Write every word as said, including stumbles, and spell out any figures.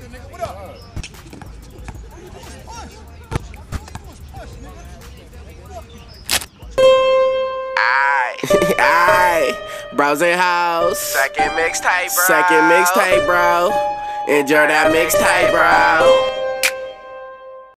Aight, bros in house. Second mixtape, bro. Second mixtape, bro. Enjoy that mixtape, bro.